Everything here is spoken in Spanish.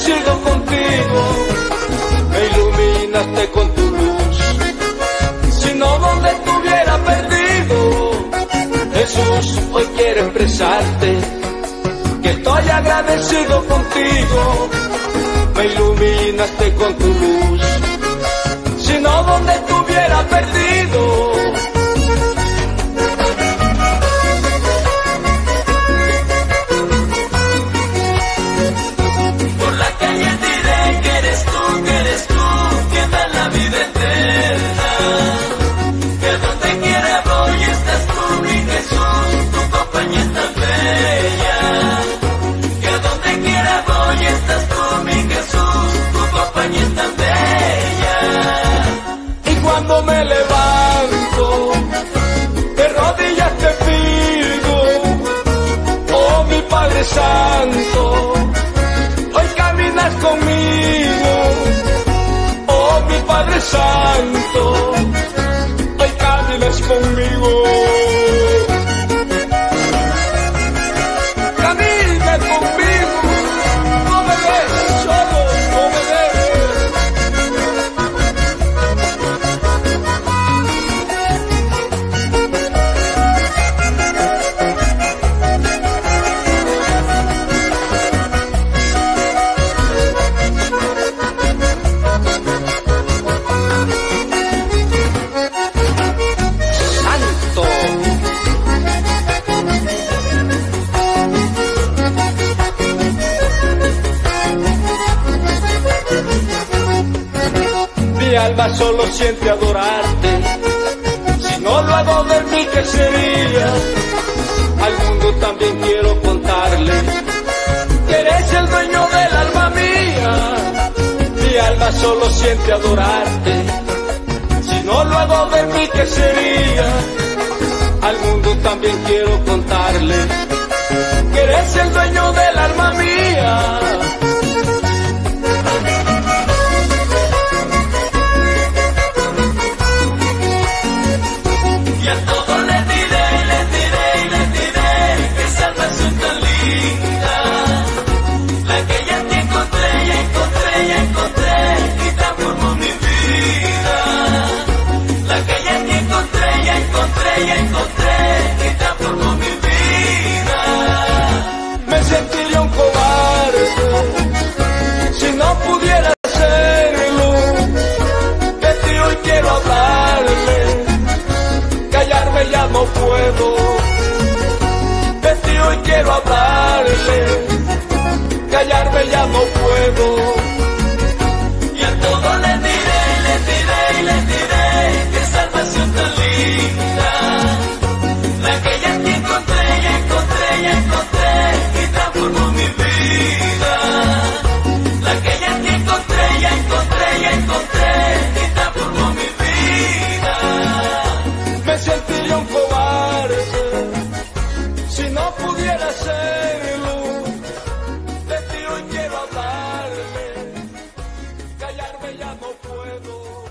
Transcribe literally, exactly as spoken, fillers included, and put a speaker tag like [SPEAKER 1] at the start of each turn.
[SPEAKER 1] agradecido contigo, me iluminaste con tu luz. Si no, donde estuviera perdido, Jesús, hoy quiero expresarte que estoy agradecido contigo, me iluminaste con tu luz. Si no, donde estuviera perdido.
[SPEAKER 2] Por la calle diré que eres tú, que eres tú, quien da la vida eterna. Que donde quiera voy estás tú, mi Jesús, tu compañía es tan bella. Que donde quiera voy estás tú, mi Jesús, tu compañía es tan bella.
[SPEAKER 1] Y cuando me levanto, de rodillas te pido, oh mi Padre Santo, hoy caminas conmigo, oh mi Padre Santo, hoy caminas conmigo. Camina conmigo, no me dejes solo, no me dejes. Santo. Mi alma solo siente adorarte, si no lo hago de mí, ¿qué sería? Al mundo también quiero contarle que eres el dueño del alma mía. Mi alma solo siente adorarte, si no lo hago de mí, ¿qué sería? Al mundo también quiero contarle que eres el dueño del alma mía.
[SPEAKER 2] Y a todos les diré, les diré y les diré que salvación tan linda. La que ya te encontré, ya encontré, ya encontré y transformó mi vida. La que ya te encontré, ya encontré, ya encontré y transformó mi vida.
[SPEAKER 1] Me sentiría un cobarde si no pudiera hacerlo. De ti hoy quiero hablarle, callarme ya no puedo. De ti hoy quiero hablarle, callarme ya no puedo.
[SPEAKER 2] Y a todos les diré, les diré y les diré que salvación tan linda. La que ya te encontré, ya encontré, ya encontré y transformó mi vida. La que ya te encontré, ya encontré, ya encontré y transformó mi vida.
[SPEAKER 1] Me sentiría un cobarde si no pudiera hacerlo. De ti hoy quiero hablarle, callarme ya no puedo.